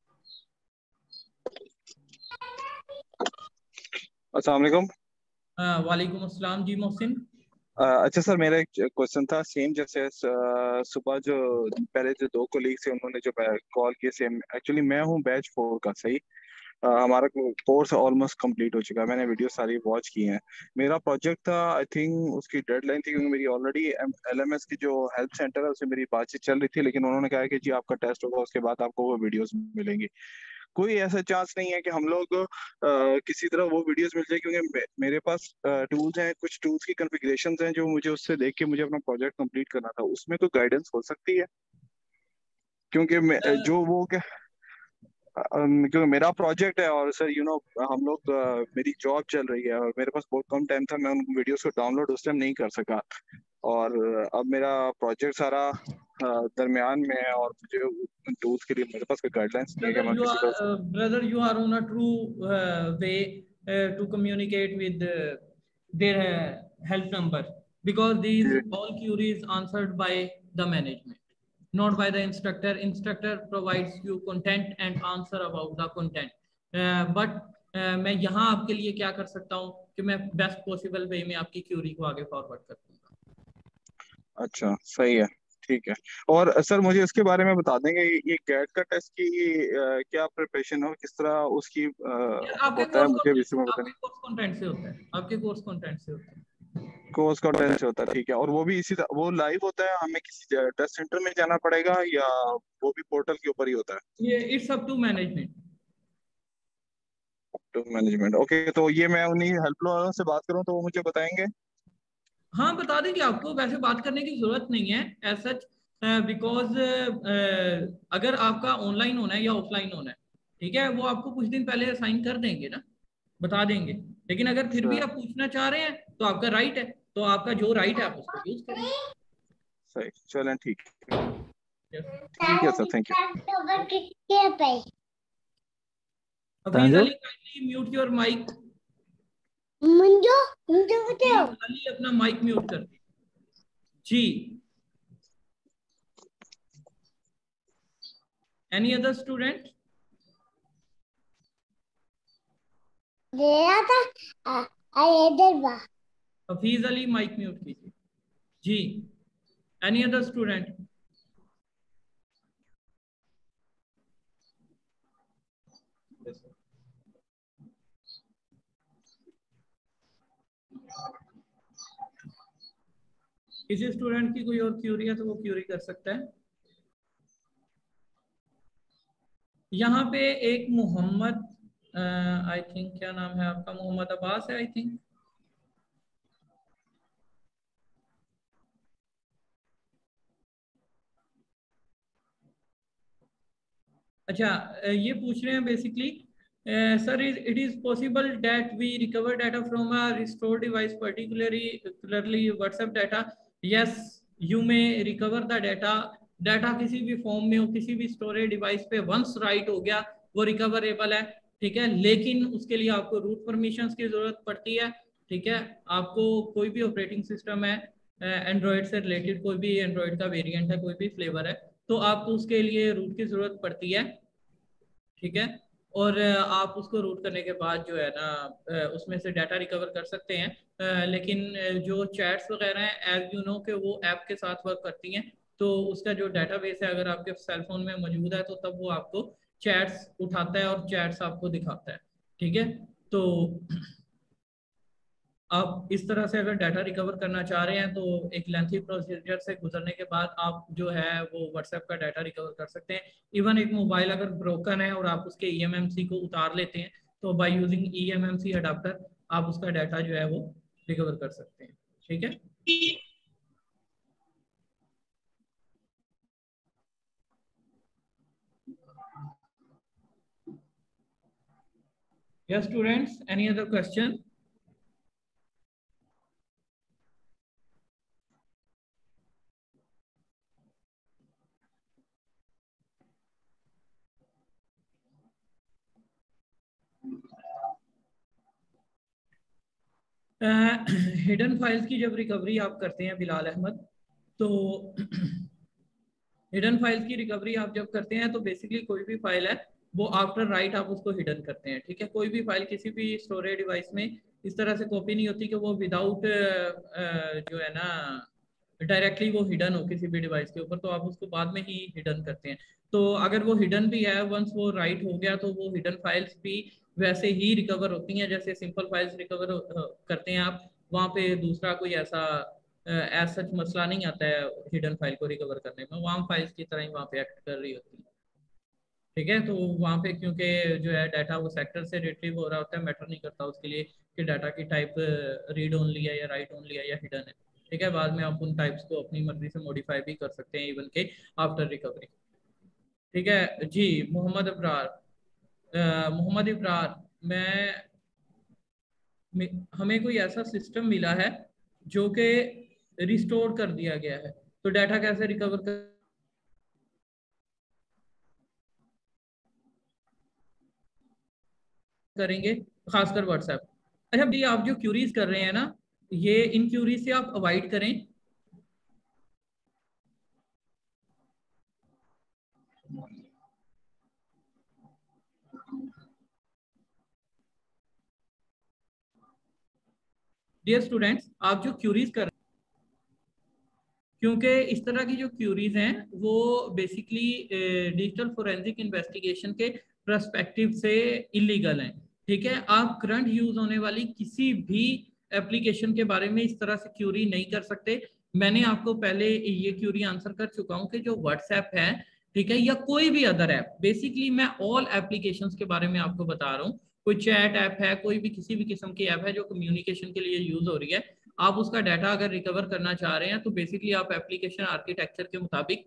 अस्सलाम वालेकुम। वालेकुम अस्सलाम जी मोहसिन। अच्छा सर, मेरा एक क्वेश्चन था सेम जैसे सुबह जो पहले जो दो कोलीग थे उन्होंने जो कॉल किए, सेम एक्चुअली मैं हूँ बैच 4 का। सही, हमारा कोर्स ऑलमोस्ट कंप्लीट हो चुका है, मैंने वीडियो सारी वॉच की हैं। मेरा प्रोजेक्ट था, आई थिंक उसकी डेडलाइन थी, क्योंकि मेरी ऑलरेडी LMS की जो हेल्प सेंटर है उससे मेरी बातचीत चल रही थी, लेकिन उन्होंने कहा कि जी आपका टेस्ट होगा उसके बाद आपको वो वीडियोस मिलेंगी। कोई ऐसा चांस नहीं है कि हम लोग किसी तरह वो वीडियोस मिल जाए, क्योंकि मेरे पास टूल्स हैं, कुछ टूल्स की कॉन्फ़िगरेशंस हैं जो मुझे उससे देख के मुझे अपना प्रोजेक्ट कंप्लीट करना था, उसमें कोई गाइडेंस हो सकती है? क्योंकि जो वो क्या क्योंकि मेरा प्रोजेक्ट है और सर हम लोग मेरी जॉब चल रही है और मेरे पास बहुत कम टाइम था, मैं उन वीडियोस को डाउनलोड उस टाइम नहीं कर सका। और अब मेरा प्रोजेक्ट सारा दरमियान में है और मुझे टूल्स के लिए मेरे पास कोई गाइडलाइंस नहीं है कि मैं किसी को। brother, you are on a true way to communicate with their help number, because these ji all queries answered by the management, not by the instructor. Instructor provides you content and answer about the content. But मैं यहाँ आपके लिए क्या कर सकता हूँ कि मैं बेस्ट पॉसिबल वे में आपकी क्यूरी को आगे फॉरवर्ड कर दूंगा। अच्छा, सही है, ठीक है। और सर मुझे इसके बारे में बता देंगे, ये गेट का टेस्ट की क्या प्रिपरेशन हो, किस तरह उसकी यार आपके होता है, मुझे भी इसमें पता आपके नहीं। कोर्स कंटेंट से होता है, आपके कोर्स कंटेंट से होता है। कोर्स का टेस्ट होता है, ठीक है। और वो भी इसी तरह वो लाइव होता है, हमें किसी टेस्ट सेंटर में जाना पड़ेगा या वो भी पोर्टल के ऊपर ही होता है? ये इट्स अप टू मैनेजमेंट। तो मैनेजमेंट, ओके। तो ये मैं उन्हीं हेल्प वालों से बात करूं तो वो मुझे बताएंगे? हाँ बता देंगे आपको, वैसे बात करने की जरूरत नहीं है एज सच, बिकॉज अगर आपका ऑनलाइन होना है या ऑफलाइन होना है, ठीक है, वो आपको कुछ दिन पहले असाइन कर देंगे ना, बता देंगे। लेकिन अगर फिर भी सर आप पूछना चाह रहे हैं तो आपका राइट है, तो आपका जो राइट है आप उसको यूज करेंगे। सही, चलें, ठीक है। Yes. ठीक है sir, thank you. Hafeez Ali, kindly mute your mic. Ali अपना माइक म्यूट कर दीजिए जी। Any other student? Hafeez Ali mic mute कीजिए जी। Any other student? किसी स्टूडेंट की कोई और क्यूरी है तो वो क्यूरी कर सकता है। यहाँ पे एक मोहम्मद, आई थिंक क्या नाम है आपका, मोहम्मद अब्बास है आई थिंक। अच्छा, ये पूछ रहे हैं basically Sir, it is possible that we recover data from a restored device, particularly WhatsApp data. Yes, you may recover the data. Data किसी भी फॉर्म में हो, किसी भी स्टोरेज डिवाइस पे वंस राइट हो गया वो रिकवरेबल है, ठीक है। लेकिन उसके लिए आपको रूट परमिशंस की जरूरत पड़ती है, ठीक है। आपको कोई भी ऑपरेटिंग सिस्टम है एंड्रॉयड से रिलेटेड, कोई भी एंड्रॉयड का वेरिएंट है, कोई भी फ्लेवर है, तो आपको उसके लिए रूट की जरूरत पड़ती है, ठीक है। और आप उसको रूट करने के बाद जो है ना उसमें से डाटा रिकवर कर सकते हैं। लेकिन जो चैट्स वगैरह हैं एज यू नो कि वो ऐप के साथ वर्क करती हैं, तो उसका जो डाटाबेस है अगर आपके सेल फोन में मौजूद है तो तब वो आपको चैट्स उठाता है और चैट्स आपको दिखाता है, ठीक है। तो आप इस तरह से अगर डाटा रिकवर करना चाह रहे हैं तो एक लेंथी प्रोसीजर से गुजरने के बाद आप जो है वो व्हाट्सएप का डाटा रिकवर कर सकते हैं। इवन एक मोबाइल अगर ब्रोकन है और आप उसके ईएमएमसी को उतार लेते हैं तो बाय यूजिंग ईएमएमसी अडाप्टर आप उसका डाटा जो है वो रिकवर कर सकते हैं, ठीक है। Yes, students, any other question? Hidden files की जब रिकवरी आप करते हैं बिलाल अहमद, तो हिडन फाइल्स की रिकवरी आप जब करते हैं तो बेसिकली कोई भी फाइल है वो आफ्टर राइट आप उसको हिडन करते हैं, ठीक है। कोई भी फाइल किसी भी स्टोरेज डिवाइस में इस तरह से कॉपी नहीं होती कि वो विदाउट जो है ना डायरेक्टली वो हिडन हो किसी भी डिवाइस के ऊपर, तो आप उसको बाद में ही हिडन करते हैं। तो अगर वो हिडन भी है वंस वो राइट हो गया तो वो हिडन फाइल्स भी वैसे ही रिकवर होती हैं जैसे सिंपल फाइल्स रिकवर करते हैं आप। वहाँ पे दूसरा कोई ऐसा एज सच मसला नहीं आता है हिडन फाइल को रिकवर करने में, वहाँ फाइल्स की तरह ही वहाँ पे एक्ट कर रही होती है, ठीक है। तो वहाँ पे क्योंकि जो है डाटा वो सेक्टर से रिट्रीव हो रहा होता है, मैटर नहीं करता उसके लिए कि डाटा की टाइप रीड ओनली है या राइट ओनली है या हिडन है, ठीक है। बाद में आप उन टाइप्स को अपनी मर्जी से मॉडिफाई भी कर सकते हैं इवन के आफ्टर रिकवरी, ठीक है जी। मोहम्मद अबरार, मोहम्मद इब्रार, हमें कोई ऐसा सिस्टम मिला है जो कि रिस्टोर कर दिया गया है, तो डाटा कैसे रिकवर करेंगे, खासकर व्हाट्सएप। अच्छा भैया, आप जो क्यूरीज कर रहे हैं ना, ये इन क्यूरीज से आप अवॉइड करें। डियर स्टूडेंट्स, आप जो क्यूरीज कर, क्योंकि इस तरह की जो क्यूरीज हैं वो बेसिकली डिजिटल फोरेंसिक इन्वेस्टिगेशन के पर्सपेक्टिव से इलीगल हैं, ठीक है। आप करंट यूज होने वाली किसी भी एप्लीकेशन के बारे में इस तरह से क्यूरी नहीं कर सकते। मैंने आपको पहले ये क्यूरी आंसर कर चुका हूं कि जो व्हाट्सएप है, ठीक है, या कोई भी अदर ऐप, बेसिकली मैं ऑल एप्लीकेशंस के बारे में आपको बता रहा हूँ। कोई चैट ऐप है, कोई भी किसी भी किस्म की ऐप है जो कम्युनिकेशन के लिए यूज हो रही है, आप उसका डाटा अगर रिकवर करना चाह रहे हैं तो बेसिकली आप एप्लीकेशन आर्किटेक्चर के मुताबिक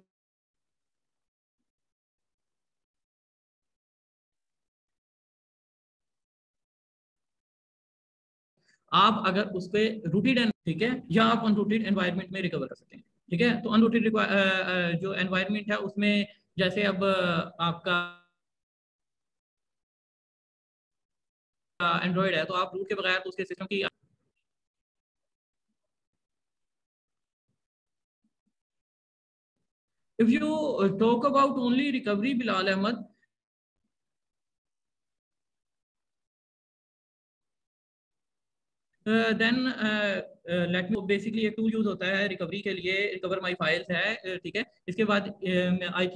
आप अगर उस पर रूटेड एंड, ठीक है, या आप अनरूटेड एनवायरनमेंट में रिकवर कर सकते हैं, ठीक है। तो अनरूटेड जो एनवायरनमेंट है उसमें जैसे अब आपका एंड्रॉयड है तो आप रूट के बगैर तो उसके सिस्टम की, if you talk about only recovery Bilal Ahmed, then let me, basically एक टूल यूज होता है रिकवरी के लिए, रिकवर माई फाइल्स है, ठीक है। इसके बाद आई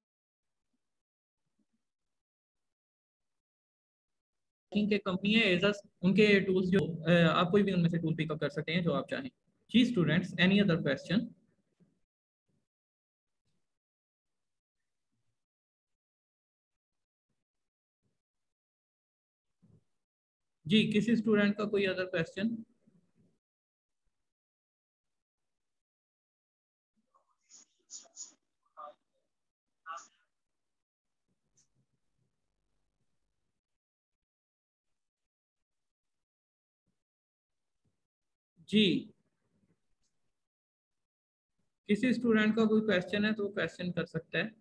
थिंक एक कंपनी है एजस, उनके टूल्स जो आप कोई भी उनमें से टूल पिकअप कर सकते हैं जो आप चाहें। जी स्टूडेंट्स, एनी अदर क्वेश्चन? जी, किसी स्टूडेंट का कोई अदर क्वेश्चन? जी, किसी स्टूडेंट का कोई क्वेश्चन है तो वो क्वेश्चन कर सकता है।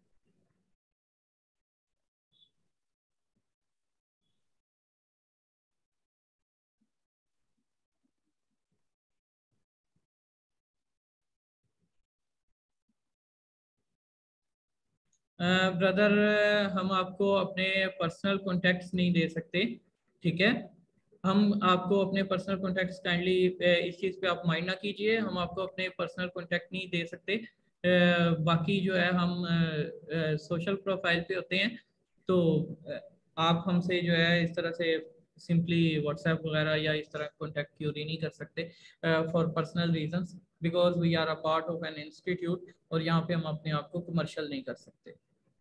ब्रदर, हम आपको अपने पर्सनल कॉन्टैक्ट्स नहीं दे सकते, ठीक है। हम आपको अपने पर्सनल कॉन्टैक्ट्स काइंडली इस चीज़ पे आप माइंड ना कीजिए, हम आपको अपने पर्सनल कॉन्टैक्ट नहीं दे सकते। बाकी जो है हम सोशल प्रोफाइल पे होते हैं, तो आप हमसे जो है इस तरह से सिंपली व्हाट्सएप वगैरह या इस तरह कॉन्टैक्ट क्यूरी नहीं कर सकते for personal reasons, because we are a part of an institute, और यहाँ पे हम अपने आप को कमर्शियल नहीं कर सकते।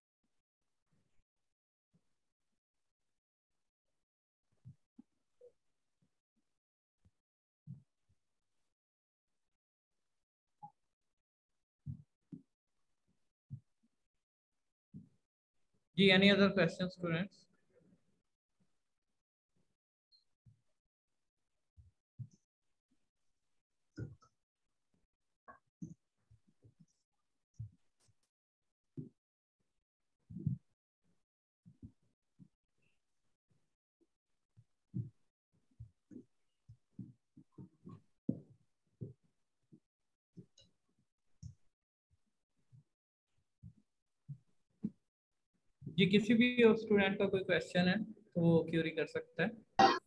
जी, any other questions, students? जी, किसी भी और स्टूडेंट का कोई क्वेश्चन है तो वो क्यूरी कर सकता है।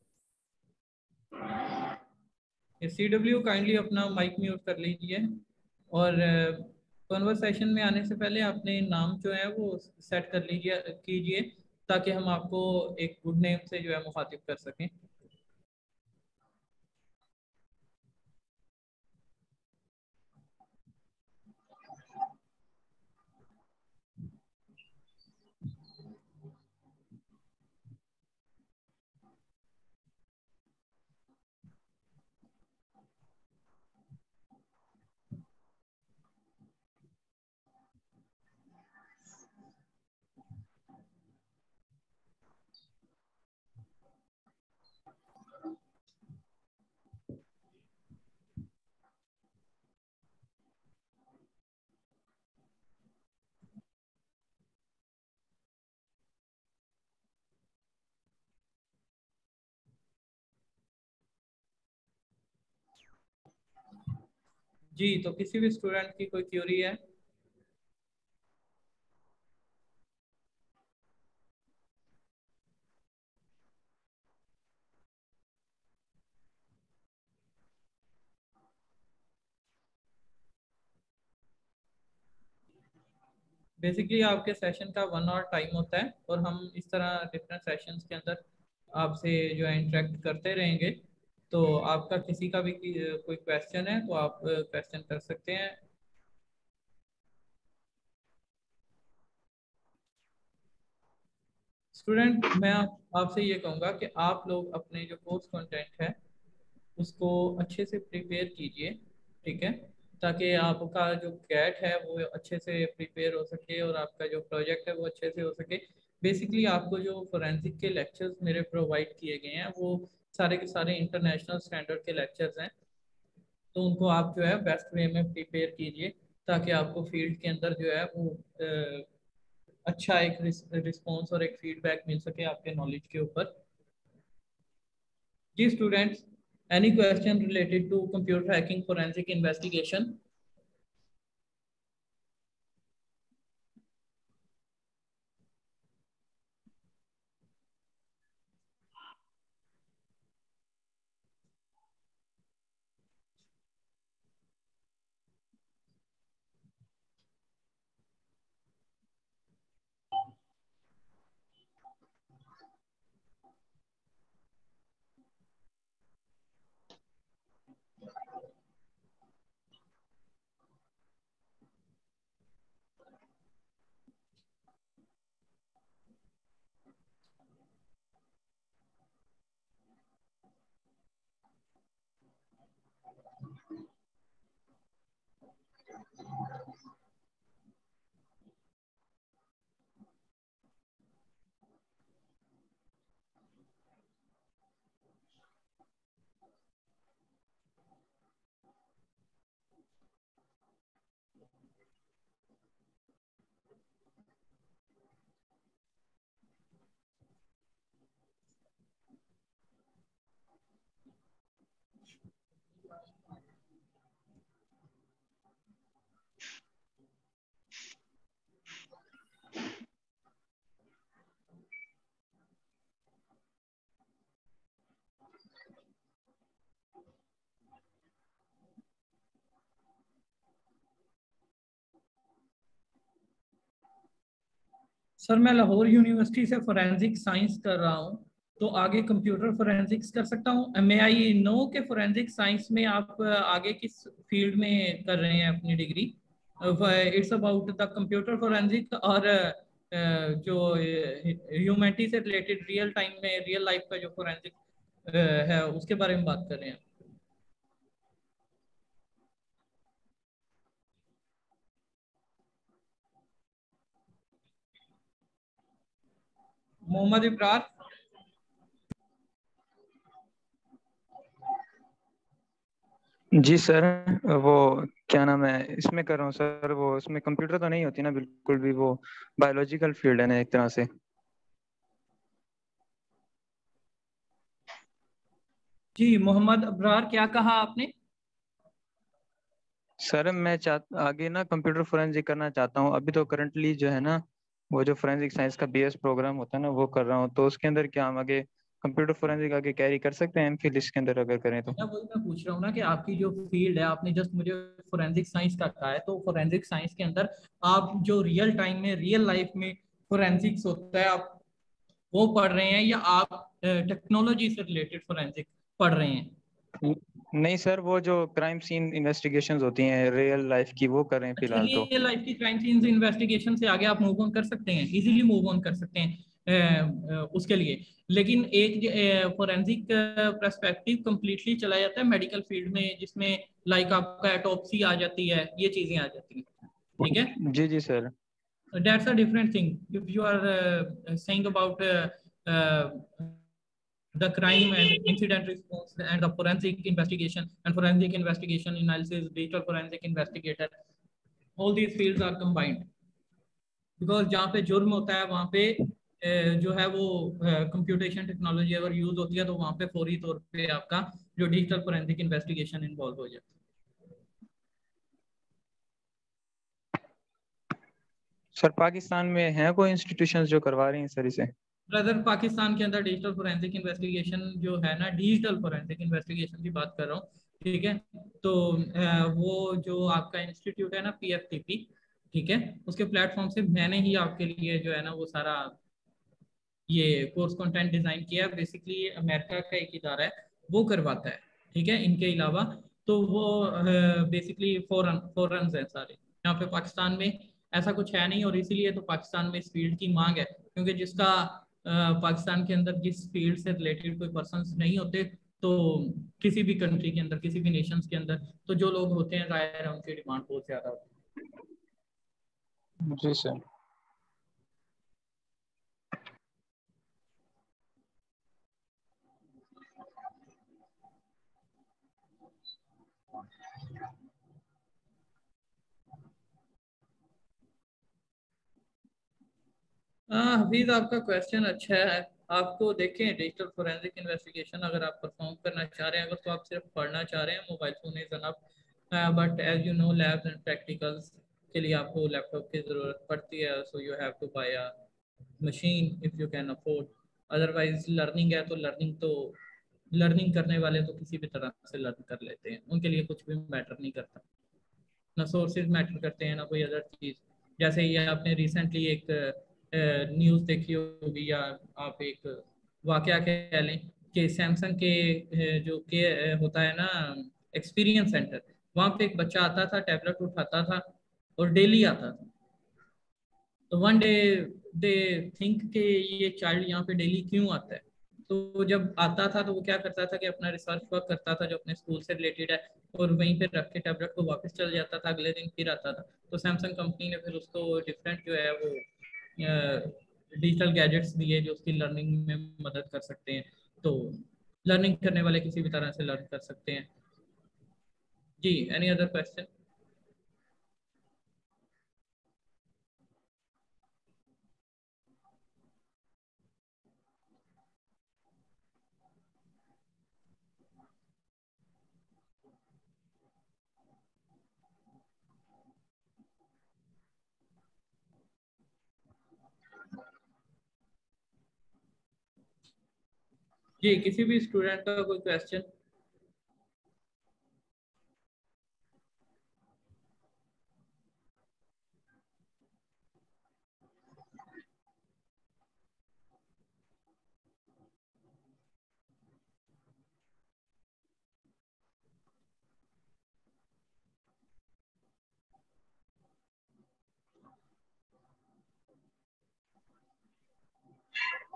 CW काइंडली अपना माइक म्यूट कर लीजिए, और कॉन्वर्सेशन में आने से पहले अपने नाम जो है वो सेट कर लीजिए कीजिए, ताकि हम आपको एक गुड नेम से जो है मुखातिब कर सकें। जी, तो किसी भी स्टूडेंट की कोई क्यूरी है? बेसिकली आपके सेशन का 1 आवर टाइम होता है, और हम इस तरह डिफरेंट सेशंस के अंदर आपसे जो है इंटरेक्ट करते रहेंगे। तो आपका किसी का भी कोई क्वेश्चन है तो आप क्वेश्चन कर सकते हैं। स्टूडेंट, मैं आपसे ये कहूँगा कि आप लोग अपने जो कोर्स कंटेंट है उसको अच्छे से प्रिपेयर कीजिए, ठीक है, ताकि आपका जो कैट है वो अच्छे से प्रिपेयर हो सके और आपका जो प्रोजेक्ट है वो अच्छे से हो सके। बेसिकली आपको जो फोरेंसिक के लेक्चर्स मेरे प्रोवाइड किए गए हैं वो सारे के सारे इंटरनेशनल स्टैंडर्ड के लेक्चर्स हैं, तो उनको आप जो है बेस्ट वे में प्रिपेयर कीजिए, ताकि आपको फील्ड के अंदर जो है वो अच्छा एक रिस्पॉन्स और एक फीडबैक मिल सके आपके नॉलेज के ऊपर। जी students, any question related to computer hacking forensic investigation? Sir मैं लाहौर यूनिवर्सिटी से फोरेंसिक साइंस कर रहा हूँ, तो आगे कंप्यूटर फोरेंसिक्स कर सकता हूँ। मे आई नो के फोरेंसिक साइंस में आप आगे किस फील्ड में कर रहे हैं अपनी degree? It's about the computer forensic और जो ह्यूमैनिटी से रिलेटेड रियल टाइम में रियल लाइफ का जो फोरेंसिक है उसके बारे में बात कर रहे हैं। मोहम्मद इब्रार। जी सर, वो क्या नाम है, इसमें कर रहा हूँ सर। वो इसमें कंप्यूटर तो नहीं होती ना बिल्कुल भी, वो बायोलॉजिकल फील्ड है ना एक तरह से। जी मोहम्मद अब्रार, क्या कहा आपने? सर मैं आगे ना कंप्यूटर फोरेंसिक करना चाहता हूँ। अभी तो करंटली जो है ना, वो जो फोरेंसिक साइंस का बीएस प्रोग्राम होता है ना, वो कर रहा हूँ। तो उसके अंदर क्या हम आगे कंप्यूटर फोरेंसिक आगे कैरी कर सकते हैं एमफिल इसके अंदर अगर करें तो? वही मैं पूछ रहा हूँ ना कि आपकी जो फील्ड है, आपने जस्ट मुझे फोरेंसिक साइंस का कहा है, तो फोरेंसिक साइंस के अंदर आप जो रियल टाइम में रियल लाइफ में फोरेंसिक्स होता है आप वो पढ़ रहे हैं, या आप टेक्नोलॉजी से रिलेटेड फोरेंसिक पढ़ रहे हैं? नहीं सर, वो जो क्राइम सीन इन्वेस्टिगेशंस होती हैं रियल लाइफ की, वो कर रहे हैं अच्छा, फिलहाल तो। रियल लाइफ की क्राइम सीन्स इन्वेस्टिगेशन से आगे आप मूव ऑन कर सकते हैं, इजीली मूव ऑन कर सकते हैं उसके लिए। लेकिन एक फोरेंसिक पर्सपेक्टिव कंप्लीटली चला जाता है मेडिकल फील्ड में, जिसमें लाइक आपका एटॉप्सी आ जाती है, ये चीजें आ जाती हैं, ठीक है? जी जी sir. That's a different thing. If you are saying about uh, the crime and incident response and the forensic investigation analysis, digital forensic investigator, all these fields are combined. Because जहाँ पे जुर्म होता है वहाँ पे जो है वो कंप्यूटेशन टेक्नोलॉजी अगर यूज होती है, तो वहाँ पे फौरी तौर पे आपका जो डिजिटल फोरेंसिक इन्वेस्टिगेशन इन्वॉल्व हो जाता है। सर पाकिस्तान में है कोई इंस्टीट्यूशंस जो करवा रही हैं सर इसे? ब्रदर, पाकिस्तान के अंदर डिजिटल फोरेंसिक इन्वेस्टिगेशन जो है ना, डिजिटल फोरेंसिक इन्वेस्टिगेशन की बात कर रहा हूँ, ठीक है? तो वो जो आपका इंस्टीट्यूट है ना, पीएफटीपी, ठीक है, उसके प्लेटफॉर्म से मैंने ही आपके लिए जो है ना वो सारा ये कोर्स कंटेंट डिजाइन किया। बेसिकली अमेरिका का एक इदारा है वो करवाता है, ठीक है, इनके अलावा। तो वो बेसिकली फॉरन है सारे। यहाँ पे पाकिस्तान में ऐसा कुछ है नहीं, और इसीलिए तो पाकिस्तान में इस फील्ड की मांग है, क्योंकि जिसका पाकिस्तान के अंदर जिस फील्ड से रिलेटेड कोई पर्सन नहीं होते, तो किसी भी कंट्री के अंदर, किसी भी नेशंस के अंदर, तो जो लोग होते हैं जाहिर है उनकी डिमांड बहुत ज्यादा होती है। जी सर। हाँ हफीज, आपका क्वेश्चन अच्छा है। आपको देखें, डिजिटल फोरेंसिक इन्वेस्टिगेशन अगर आप परफॉर्म करना चाह रहे हैं, अगर तो आप सिर्फ पढ़ना चाह रहे हैं, mobile phone is enough, but as you know labs and practicals के लिए आपको लैपटॉप की ज़रूरत पड़ती है, so you have to buy a machine if you can afford. Otherwise learning है तो लर्निंग करने वाले तो किसी भी तरह से लर्न कर लेते हैं, उनके लिए कुछ भी मैटर नहीं करता, ना सोर्सेज मैटर करते हैं ना कोई अदर चीज़। जैसे ये आपने रिसेंटली एक न्यूज़ देखी होगी, या आप एक वाकया कह लें कि सैमसंग के जो के होता है ना एक्सपीरियंस सेंटर, वहाँ पे एक बच्चा आता था, टैबलेट उठाता था और डेली आता था। तो वन डे दे थिंक कि ये चाइल्ड यहाँ पे डेली क्यों आता है। तो जब आता था तो वो क्या करता था कि अपना रिसर्च वर्क करता था जो अपने स्कूल से रिलेटेड है, और वहीं पे रख के टैबलेट को वापस चल जाता था, अगले दिन फिर आता था। तो सैमसंग कंपनी ने फिर उसको डिफरेंट जो है वो डिजिटल गैजेट्स दिए जो उसकी लर्निंग में मदद कर सकते हैं। तो लर्निंग करने वाले किसी भी तरह से लर्न कर सकते हैं। जी, एनी अदर क्वेश्चन? जी, किसी भी स्टूडेंट का कोई क्वेश्चन?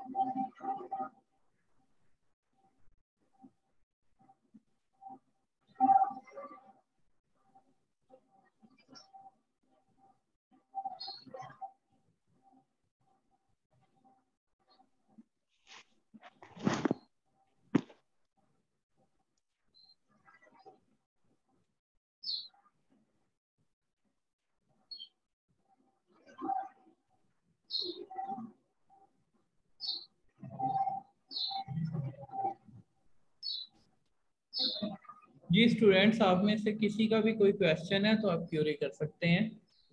जी स्टूडेंट्स, आप में से किसी का भी कोई क्वेश्चन है तो आप क्यूरी कर सकते हैं।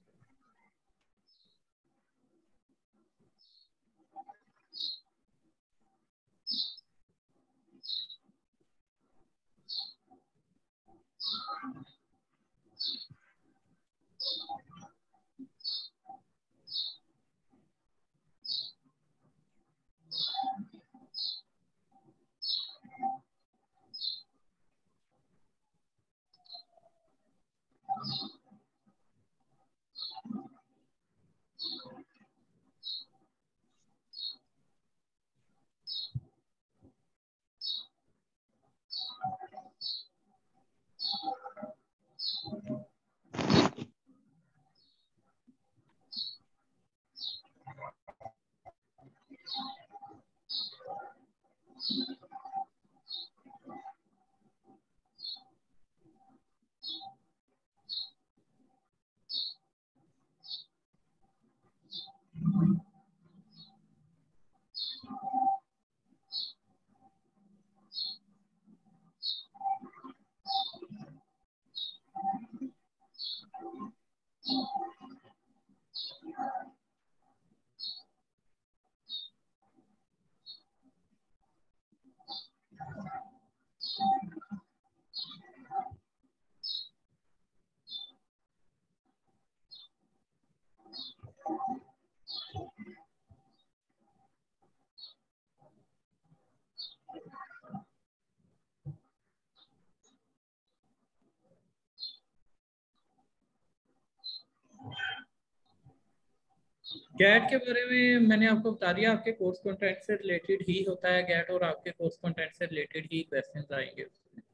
गैट के बारे में मैंने आपको बता दिया, आपके कोर्स कंटेंट से रिलेटेड ही होता है गैट, और आपके कोर्स कंटेंट से रिलेटेड ही क्वेश्चंस आएंगे।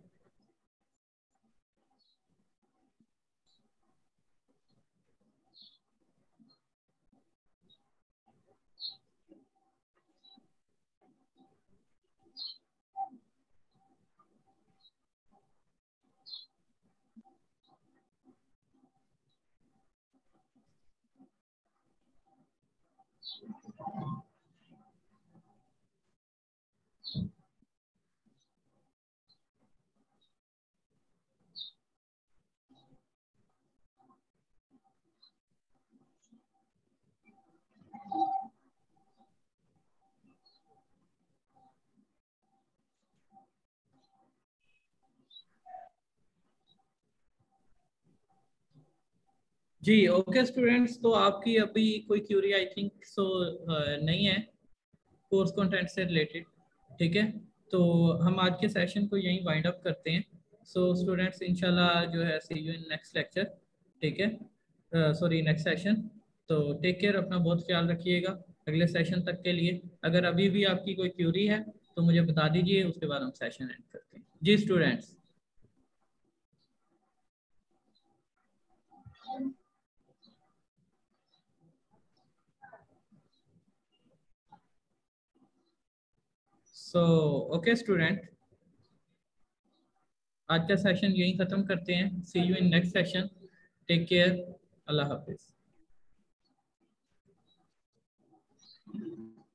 जी ओके स्टूडेंट्स, तो आपकी अभी कोई क्यूरी आई थिंक सो नहीं है कोर्स कंटेंट से रिलेटेड, ठीक है। तो हम आज के सेशन को यहीं वाइंड अप करते हैं। सो स्टूडेंट्स, इंशाल्लाह जो है see you in next lecture, ठीक है, सॉरी नेक्स्ट सेशन। तो टेक केयर, अपना बहुत ख्याल रखिएगा अगले सेशन तक के लिए। अगर अभी भी आपकी कोई क्यूरी है तो मुझे बता दीजिए, उसके बाद हम सेशन एंड करते हैं। जी स्टूडेंट्स। सो ओके स्टूडेंट, आज का सेशन यहीं ख़त्म करते हैं। See you in next session, take care, अल्लाह हाफिज़।